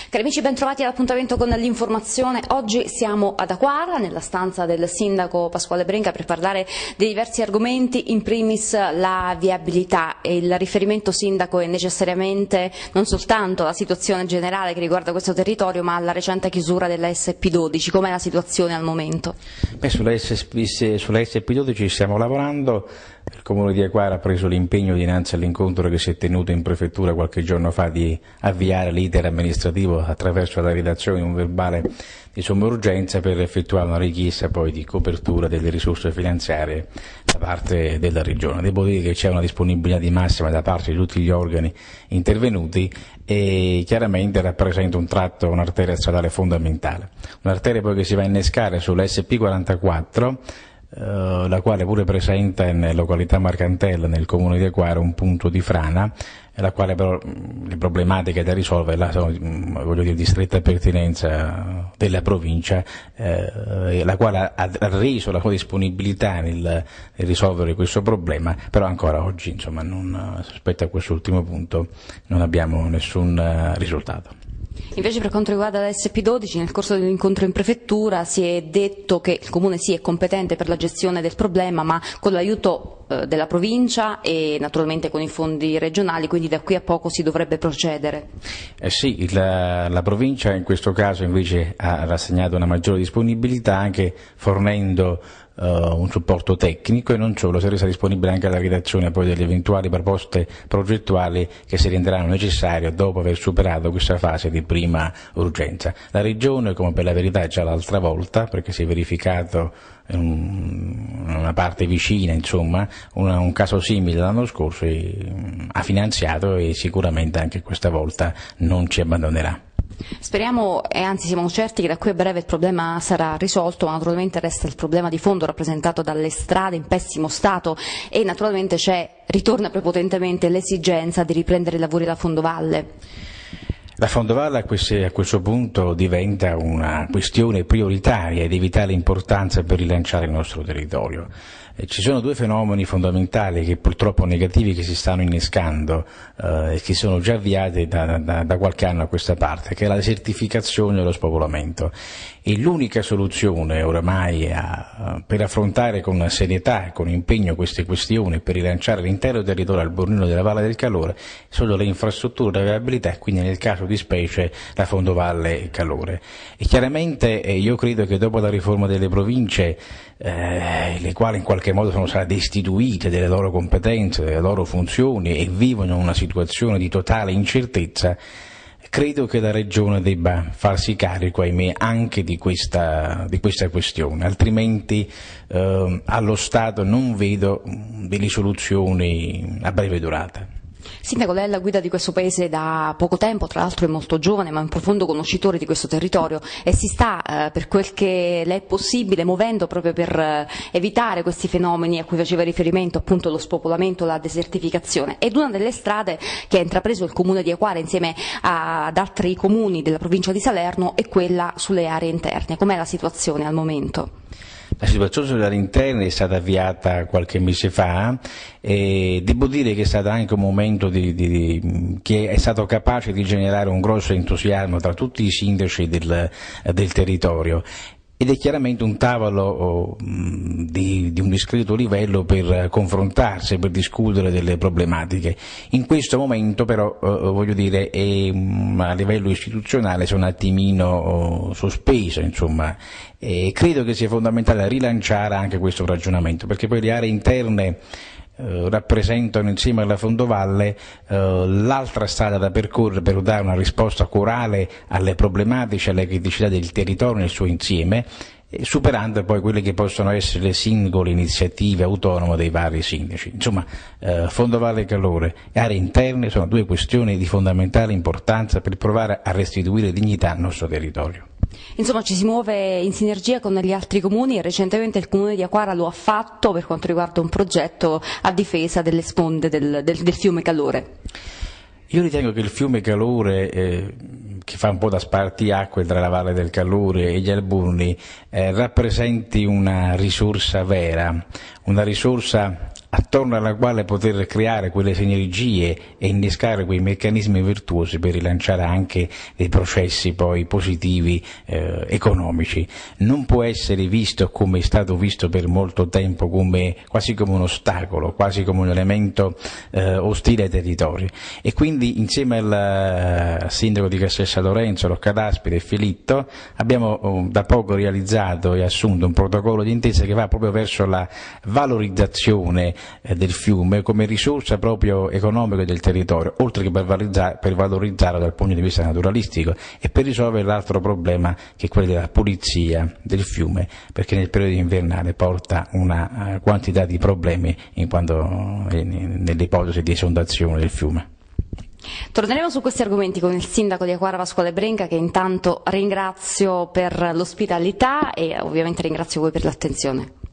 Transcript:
Cari amici, ben trovati all'appuntamento con l'informazione. Oggi siamo ad Aquara, nella stanza del sindaco Pasquale Brenca, per parlare dei diversi argomenti, in primis la viabilità. E il riferimento, sindaco, è necessariamente non soltanto alla situazione generale che riguarda questo territorio, ma alla recente chiusura della SP12. Com'è la situazione al momento? Sulla SP12 stiamo lavorando. Il Comune di Aquara ha preso l'impegno dinanzi all'incontro che si è tenuto in prefettura qualche giorno fa di avviare l'iter amministrativo attraverso la redazione di un verbale di somma urgenza per effettuare una richiesta poi di copertura delle risorse finanziarie da parte della Regione. Devo dire che c'è una disponibilità di massima da parte di tutti gli organi intervenuti e chiaramente rappresenta un tratto, un'arteria stradale fondamentale. Un'arteria poi che si va a innescare sulla SP44, la quale pure presenta in località Marcantella, nel comune di Aquara, un punto di frana, la quale però le problematiche da risolvere sono, voglio dire, di stretta pertinenza della provincia, la quale ha reso la sua disponibilità nel risolvere questo problema, però ancora oggi, insomma, rispetto a quest'ultimo punto non abbiamo nessun risultato. Invece, per quanto riguarda la SP12, nel corso dell'incontro in prefettura si è detto che il Comune sì è competente per la gestione del problema, ma con l'aiuto della provincia e naturalmente con i fondi regionali, quindi da qui a poco si dovrebbe procedere. Sì, la provincia in questo caso invece ha rassegnato una maggiore disponibilità, anche fornendo un supporto tecnico, e non solo, si è resa disponibile anche la redazione poi delle eventuali proposte progettuali che si renderanno necessarie dopo aver superato questa fase di prima urgenza. La Regione, come per la verità già l'altra volta, perché si è verificato in una parte vicina, insomma, un caso simile l'anno scorso, ha finanziato e sicuramente anche questa volta non ci abbandonerà. Speriamo, e anzi siamo certi, che da qui a breve il problema sarà risolto, ma naturalmente resta il problema di fondo rappresentato dalle strade in pessimo stato e naturalmente ritorna prepotentemente l'esigenza di riprendere i lavori da fondovalle. La fondovalle a questo punto diventa una questione prioritaria e di vitale importanza per rilanciare il nostro territorio. Ci sono due fenomeni fondamentali che purtroppo negativi che si stanno innescando e che sono già avviati da qualche anno a questa parte, che è la desertificazione e lo spopolamento. E l'unica soluzione oramai per affrontare con serietà e con impegno queste questioni, per rilanciare l'intero territorio albornino della Valle del Calore, sono le infrastrutture, la viabilità, e quindi nel caso di specie la fondovalle Calore. E chiaramente io credo che dopo la riforma delle province, le quali in qualche modo sono state destituite delle loro competenze, delle loro funzioni e vivono in una situazione di totale incertezza, credo che la Regione debba farsi carico, ahimè, anche di questa questione, altrimenti allo Stato non vedo delle soluzioni a breve durata. Sindaco, lei è alla guida di questo paese da poco tempo, tra l'altro è molto giovane, ma è un profondo conoscitore di questo territorio e si sta, per quel che le è possibile, muovendo proprio per evitare questi fenomeni a cui faceva riferimento, appunto lo spopolamento, la desertificazione. Ed una delle strade che ha intrapreso il Comune di Aquara insieme ad altri comuni della provincia di Salerno è quella sulle aree interne. Com'è la situazione al momento? La situazione sulle aree interne è stata avviata qualche mese fa e devo dire che è stato anche un momento che è stato capace di generare un grosso entusiasmo tra tutti i sindaci del territorio. Ed è chiaramente un tavolo di un discreto livello per confrontarsi, per discutere delle problematiche. In questo momento però, voglio dire, a livello istituzionale sono un attimino sospeso, insomma, e credo che sia fondamentale rilanciare anche questo ragionamento, perché poi le aree interne rappresentano, insieme alla fondovalle, l'altra strada da percorrere per dare una risposta corale alle problematiche, alle criticità del territorio nel suo insieme, superando poi quelle che possono essere le singole iniziative autonome dei vari sindaci. Insomma, fondovalle e calore e aree interne sono due questioni di fondamentale importanza per provare a restituire dignità al nostro territorio. Insomma, ci si muove in sinergia con gli altri comuni e recentemente il Comune di Aquara lo ha fatto per quanto riguarda un progetto a difesa delle sponde del fiume Calore. Io ritengo che il fiume Calore, che fa un po' da spartiacque tra la Valle del Calore e gli Alburni, rappresenti una risorsa vera, una risorsa attorno alla quale poter creare quelle sinergie e innescare quei meccanismi virtuosi per rilanciare anche dei processi poi positivi economici. Non può essere visto, come è stato visto per molto tempo, quasi come un ostacolo, quasi come un elemento ostile ai territori, e quindi insieme al sindaco di Castel San Lorenzo, Rocca d'Aspide e Filitto abbiamo da poco realizzato e assunto un protocollo d'intesa che va proprio verso la valorizzazione del fiume come risorsa proprio economica del territorio, oltre che per valorizzarlo dal punto di vista naturalistico e per risolvere l'altro problema, che è quello della pulizia del fiume, perché nel periodo invernale porta una quantità di problemi nell'ipotesi di esondazione del fiume. Torneremo su questi argomenti con il sindaco di Acquara, Pasquale Brenca, che intanto ringrazio per l'ospitalità e ovviamente ringrazio voi per l'attenzione.